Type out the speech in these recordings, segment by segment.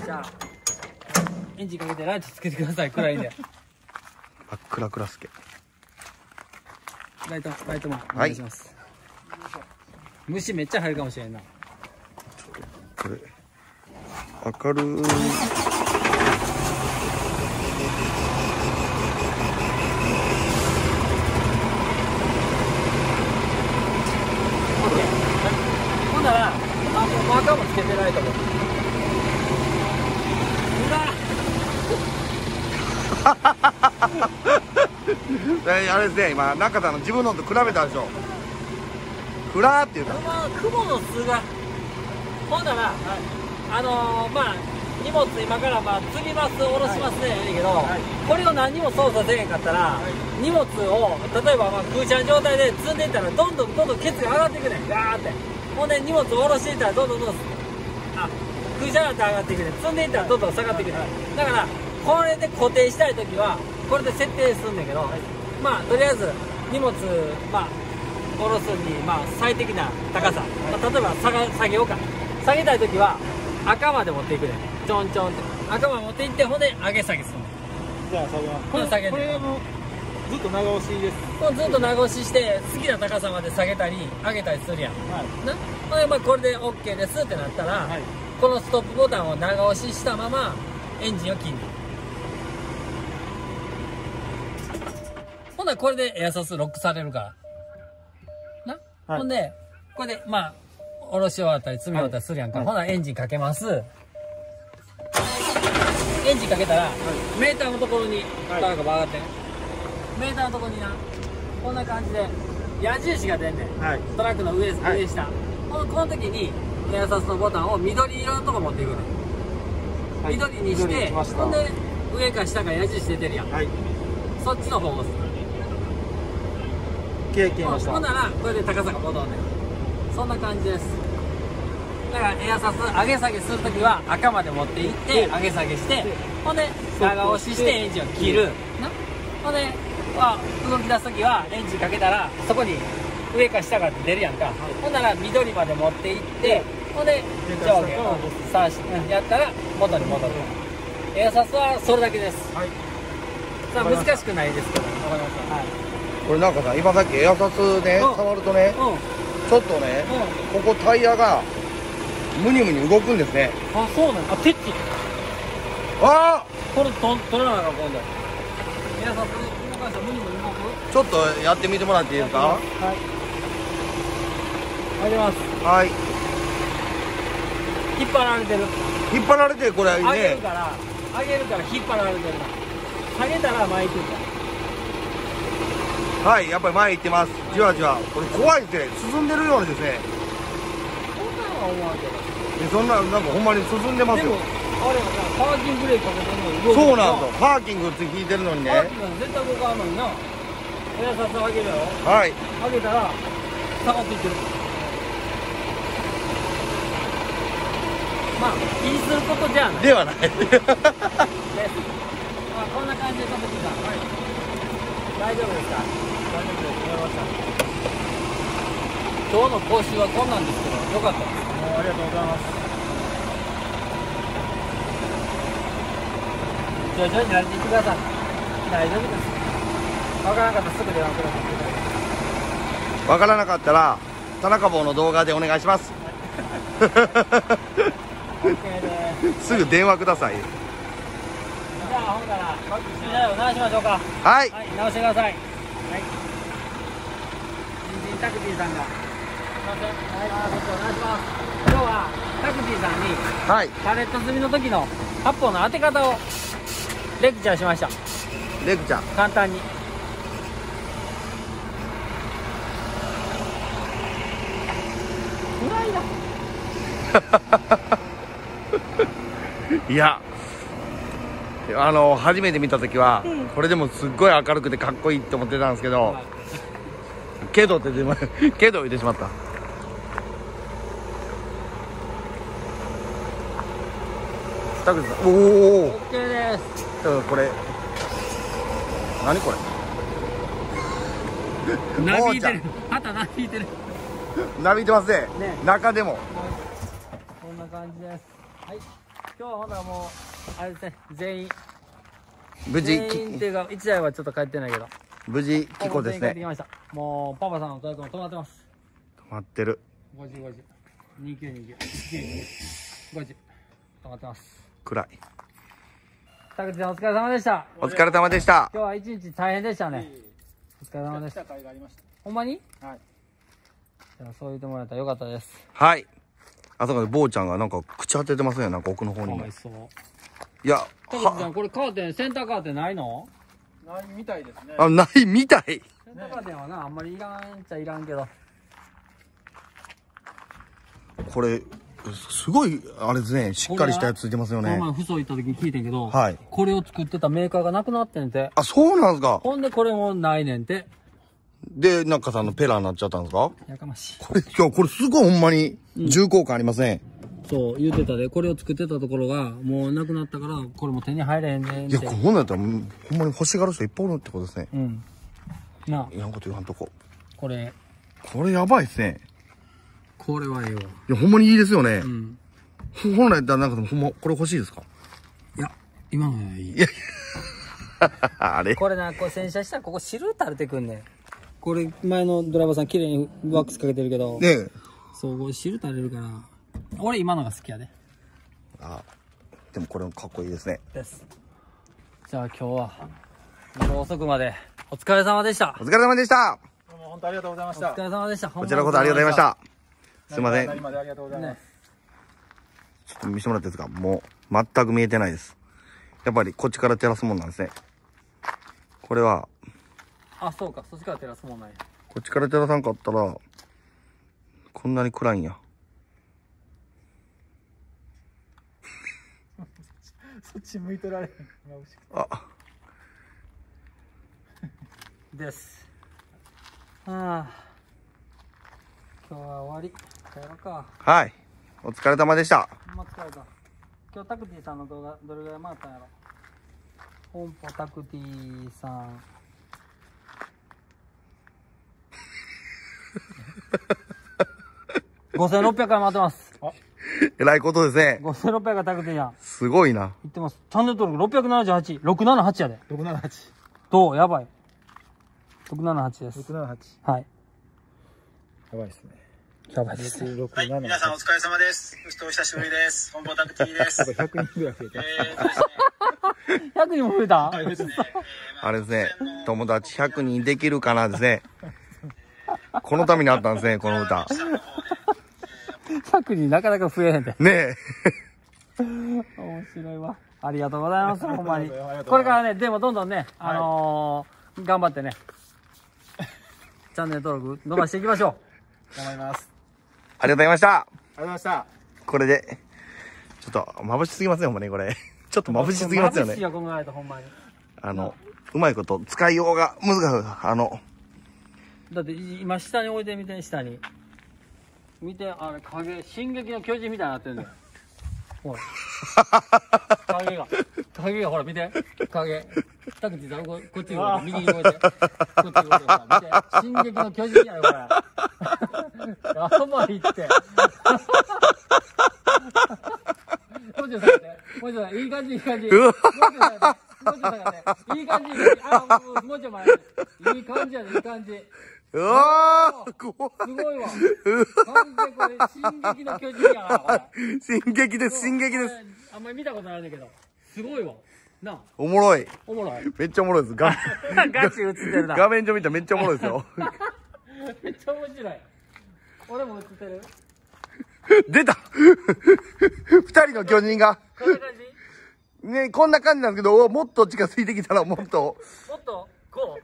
じゃあエンジンかけてライトつけてください。暗いんで。 あ、クラクラスケ。 ライトもお願いします。虫めっちゃ入るかもしれんな。 これ明るい。 ほんなら、マーカーもつけてないと思う。 あれですね、今中田の自分のと比べたでしょ。フラーっていうか雲の巣が。ほんなら、まあ荷物今から積みます、下ろしますね、いいけど、これを何にも操作せえへんかったら、荷物を例えば空車の状態で積んでいったらどんどんケツが上がっていくねん、ガーって。ほんで荷物を下ろしていったらどんどん空車なんて上がっていくねん、積んでいったらどんどん下がっていくねん。だからこれで固定したい時はこれで設定するんだけど、とりあえず荷物下ろすに最適な高さ、例えば下げようか。下げたい時は赤まで持っていくねん、ちょんちょんって赤まで持っていって、ほんで上げ下げするねん。 じゃあ下げます。 これ下げんねん。 これもずっと長押しです。 ずっと長押しして好きな高さまで下げたり上げたりするやん。な、これで OK ですってなったら、このストップボタンを長押ししたままエンジンを切る。ほんならこれでエアソースロックされるからな、ほんでこれで下ろし終わったり積み終わったりするやんか。ほんならエンジンかけます。エンジンかけたら、メーターのところにトラックが上がってね、メーターのところにな、こんな感じで矢印が出んねん、トラックの上下。この時にエアサスのボタンを緑色のとこ持っていくねん、緑にして、ほんで上か下か矢印出てるやん、そっちの方を押す。 消えました。 ほんならこれで高さが戻るねん。そんな感じです。だからエアサス上げ下げするときは赤まで持っていって上げ下げして、ほんで長押ししてエンジンを切るな。ほんで動き出すときはエンジンかけたらそこに上か下かって出るやんか。ほんなら緑まで持っていって、ほんで上下を刺してやったら元に戻る。エアサスはそれだけです。さあ難しくないですけど。わかりました。 これなんかさ、今さっきエアサスね、触るとね、ちょっとね、ここタイヤがムニムニ動くんですね。 あ、そうなの。テッチ。 ああ、 これ取らなあかん今度。エアサス動かしたらムニムニ動く？ ちょっとやってみてもらっていいですか。 はい。上げます。 はい。 引っ張られてる。 引っ張られてこれね。 上げるから引っ張られてるな。下げたら前行くんだ。 はい、やっぱり前行ってます。じわじわ。これ怖いですね。進んでるようにですね。 そんなのは思わんけど。 そんななんかほんまに進んでますよ。 でもあれはさ、パーキングブレーキかけてるのに動く。 そうなんですよ。パーキングって引いてるのにね。 パーキングは絶対動かんのにな。エアサス上げるやろ。 はい。 上げたら下がっていってる。気にすることじゃない。 ではない。 です。こんな感じで飛べてた。大丈夫ですか？大丈夫です。思いました。今日の講習はこんなんですけど、よかったです。 ありがとうございます。 徐々に慣れていってください。大丈夫です。わからなかったらすぐ電話ください。 わからなかったら田中坊の動画でお願いします。すぐ電話ください。 じゃあほんなら直しましょうか。 はい。 直してください。はい。新人タクティさんが。すいません。はい、お願いします。今日はタクティさんにはい。 パレット積みの時の8本の当て方をレクチャーしました。 レクちゃん。 簡単に。暗いな。 いや、初めて見た時は、これでもすっごい明るくてかっこいいって思ってたんですけど、けどって言ってしまった。田口さん、おお。 OK です。 これ何これ。 なびいてる。旗なびいてる。 なびいてますね。中でも。 こんな感じです。はい。 今日はほなもうあれですね、全員無事っていうか1台はちょっと帰ってないけど、 無事帰港ですね。 帰ってきました。もうパパさんのトラックも止まってます。 止まってる。 50、29、50止まってます。 暗い。 田口さんお疲れ様でした。 お疲れ様でした。 今日は一日大変でしたね。お疲れ様でした。ほんまに？はい。じゃあそう言ってもらえたらよかったです。 はい。あそこで坊ちゃんがなんか口当ててますね、なんか奥の方にも。 かわいそう。 いや、 田口さんこれカーテン、センターカーテンないの？ ないみたいですね。 あ、ないみたい。 センターカーテンはな、あんまりいらんっちゃいらんけど。 これ、すごい、あれですね、しっかりしたやつついてますよね。 この前、フソ行った時に聞いてんけど、 はい。 これを作ってたメーカーがなくなってんて。 あ、そうなんですか。 ほんでこれもないねんて。 で、なんかさんのペラになっちゃったんですか？ やかましい。 これ、いや、これすごいほんまに重厚感ありません。 そう、言うてたで、これを作ってたところが、もうなくなったから、これも手に入れへんねんって。 いや、こんなんやったら、ほんまに欲しがる人いっぱいおるってことですね。 うん。なあ。 いらんこと言わんとこ。 これやばいっすね。 これはええわ。 いや、ほんまにいいですよね。 うん。 本来やったらなんかでもほんま、これ欲しいですか？ いや、今のはいい。 あれこれな、これ洗車したらここ汁垂れてくんねん。これ、前のドライバーさん綺麗にワックスかけてるけど。 ねえ。 そう、これ汁垂れるから。俺今のが好きやで。 あ、でもこれもかっこいいですね。 です。じゃあ今日は、夜遅くまでお疲れ様でした。 お疲れ様でした。 どうも本当ありがとうございました。 お疲れ様でした。 こちらこそありがとうございました。すいません。 何までありがとうございます。 ちょっと見せてもらっていいですか？もう、全く見えてないです。やっぱりこっちから照らすもんなんですね。これは、 あ、そうか。そっちから照らすもんない。 こっちから照らさんかったら、こんなに暗いんや。 そっち向いてられへん。 あ。 です。はあ。今日は終わり。帰ろうか。 はい。お疲れ様でした。 ほんま疲れた。今日タクティさんの動画どれぐらい回ったんやろ。本舗タクティさん。5600回回ってます。 えらいことですね。 5600回タクティやん。 すごいな。 言ってます。チャンネル登録678。678やで。 678。 どうやばい。678です。 678。 はい。 やばいですね。 やばいです。 はい、皆さんお疲れ様です。お久しぶりです。本坊タクティです。 100人ぐらい増えた。 100人も増えた？ あれですね、友達100人できるかなですね。このためにあったんですね、この歌。 100人なかなか増えへんで。 ねえ。 面白いわ。ありがとうございます、ほんまに。これからね、でもどんどんね、頑張ってね、チャンネル登録伸ばしていきましょ頑張ります。 ありがとうございました。 ありがとうございました。 これで、ちょっと眩しすぎますよ、ほんまね、これ。ちょっと眩しすぎますよね。 眩しいよ、このライト、ほんまに。 うまいこと使いようが難しい。 だって今下に置いてみて、下に見て、あれ影、進撃の巨人みたいになってんだよ。ほら影がほら見て、影田口さんこっちに動いて、右に動いて、こっちに動いて、ほら見て、進撃の巨人やよこれ。やばいってもうちょっと下げて、もうちょっといい感じ、いい感じ、もうちょっと下げて、もうちょっと下げて、いい感じ、あ、もうちょい前、いい感じやで、いい感じ。 うわー、怖い。 すごいわ。完全これ、進撃の巨人やな、これ。 進撃です、進撃です。 あんまり見たことないんだけど、すごいわ。なあ、 おもろい。 おもろい。 めっちゃおもろいです。 ガチ映ってるな。 画面上見たらめっちゃおもろいですよ。 めっちゃ面白い。俺も映ってる。 出た二人の巨人が。 こんな感じ？ ね、こんな感じなんですけど、もっと近づいてきたらもっと。 もっと、こう。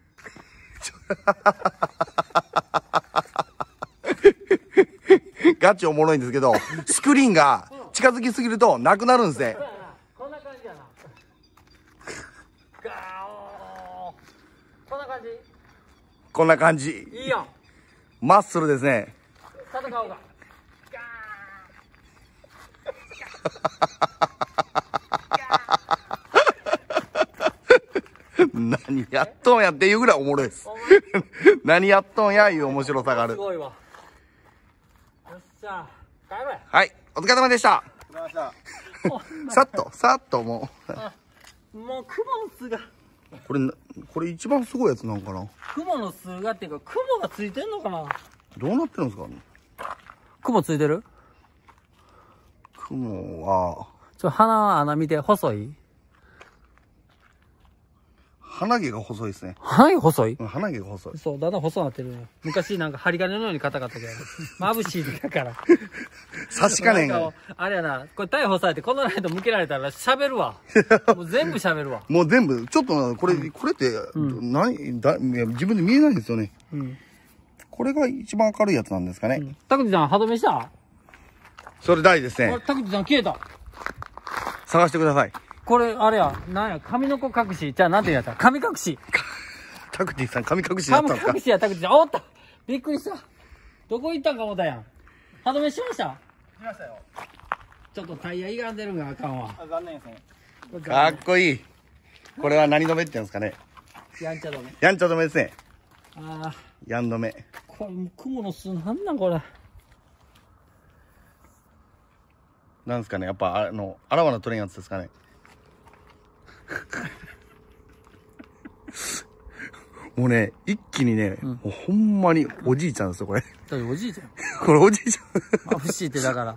ガチおもろいんですけど、スクリーンが近づきすぎるとなくなるんですね。 こんな感じやな。ガーオー。こんな感じ。 こんな感じ。 いいやん。 マッスルですね。 戦おうが。ガ何やっとんやっていうぐらいおもろいです。何やっとんやいう面白さがある。 すごいわ。よっしゃ。帰ろうや。 はい、お疲れ様でした。 ありがとうございました。 さっとももうクモの巣がう。これ一番すごいやつなんかな。 クモの巣がっていうか、クモがついてんのかな。 どうなってるんですか。 クモついてる。 雲は、 鼻は穴見て、細い。 鼻毛が細いですね。 鼻毛細い。 鼻毛が細い。 そう、だんだん細くなってるね。昔なんか針金のように硬かったけど、眩しいだから。 差し金が。 あれやな、これ逮捕されてこのライト向けられたら喋るわ。もう全部喋るわ。 もう全部、ちょっとこれって、いや自分で見えないんですよね。これが一番明るいやつなんですかね。 タクチさん、歯止めした。 それ大事ですね。 タクチさん消えた。 探してください。 これ、あれや、なんや、髪の子隠し。じゃあ、なんて言うんやった神隠し。 タクティさん、神隠しだったんですか。 神隠しや、タクチさん。おった。びっくりした。どこ行ったんか思ったやん。歯止めしました。 来ましたよ。 ちょっとタイヤ歪んでるんがあかんわ。 残念ですね。 かっこいい。これは何止めって言うんですかね。 やんちゃ止め。 やんちゃ止めですね。 ああ。 やん止め。 これ、雲の巣なんなんこれ。 なんですかね。やっぱ、あらわな取れんやつですかね。もうね、一気にね、もうほんまにおじいちゃんですよ、これ。 だっておじいちゃん。 これおじいちゃん。 眩しいってだから。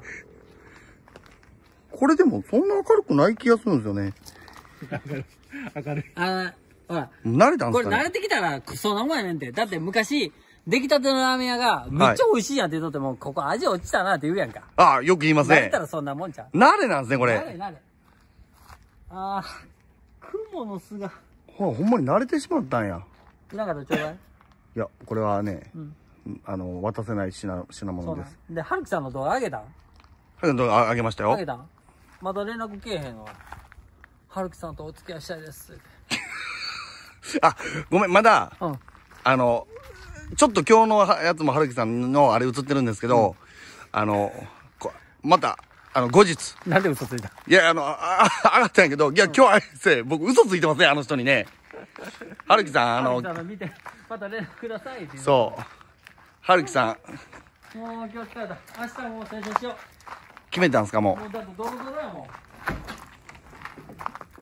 これでもそんな明るくない気がするんですよね。 明るい。 ほら。 慣れたんですかね。 これ慣れてきたらそんなもんやねんて。だって昔、出来たてのラーメン屋がめっちゃ美味しいやんって言うとっても、ここ味落ちたなって言うやんか。 ああ、よく言いますね慣れた。らそんなもんちゃう。 慣れなんですね、これ。 慣れ。ああ、雲の巣が。 ほんまに慣れてしまったんや。 いなかったちょうだい。 いや、これはね、渡せない品物です。 で、はるきさんの動画あげたんあげましたよ。 あげたんまだ連絡けえへんの。はるきさんとお付き合いしたいです。 あ、ごめん、まだ、 うん。 ちょっと今日のやつもはるきさんのあれ映ってるんですけど、また、後日。 なんで嘘ついた。 いや、上がったんやけど、いや、今日あれですね、僕嘘ついてますね、あの人にね。はるきさん、 はるきさんの見て、また連絡くださいって言う。 そう。はるきさん。 もう今日疲れた。明日もう洗車しよう。 決めたんですか、もう。 もうだってドロドロやもん。